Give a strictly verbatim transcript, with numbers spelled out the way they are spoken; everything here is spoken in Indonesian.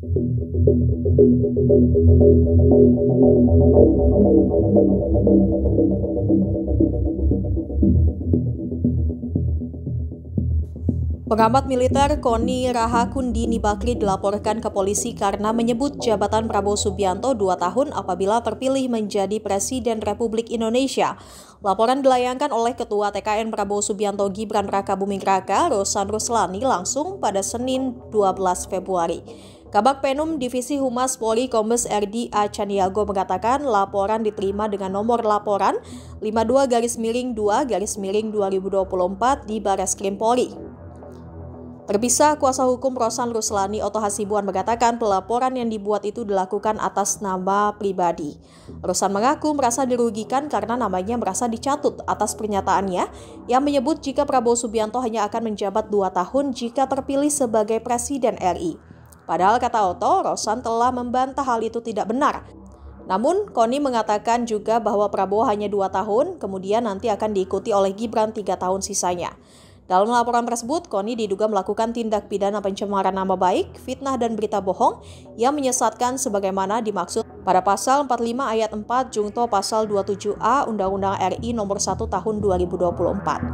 Pengamat militer Koni Rahakundini Bakri dilaporkan ke polisi karena menyebut jabatan Prabowo Subianto dua tahun apabila terpilih menjadi Presiden Republik Indonesia. Laporan dilayangkan oleh Ketua T K N Prabowo Subianto Gibran Rakabuming Raka, Rosan Ruslani, langsung pada Senin dua belas Februari. Kabag Penum Divisi Humas Polri Kombes R D A Caniago mengatakan laporan diterima dengan nomor laporan lima puluh dua garis miring dua garis miring dua ribu dua puluh empat di Bareskrim Polri. Terpisah, kuasa hukum Rosan Ruslani Oto Hasibuan mengatakan pelaporan yang dibuat itu dilakukan atas nama pribadi. Rosan mengaku merasa dirugikan karena namanya merasa dicatut atas pernyataannya yang menyebut jika Prabowo Subianto hanya akan menjabat dua tahun jika terpilih sebagai Presiden R I. Padahal kata Oto, Rosan telah membantah hal itu tidak benar. Namun, Koni mengatakan juga bahwa Prabowo hanya dua tahun, kemudian nanti akan diikuti oleh Gibran tiga tahun sisanya. Dalam laporan tersebut, Koni diduga melakukan tindak pidana pencemaran nama baik, fitnah dan berita bohong yang menyesatkan sebagaimana dimaksud pada pasal empat puluh lima ayat empat jungto pasal dua puluh tujuh A Undang-Undang R I nomor satu tahun dua ribu dua puluh empat.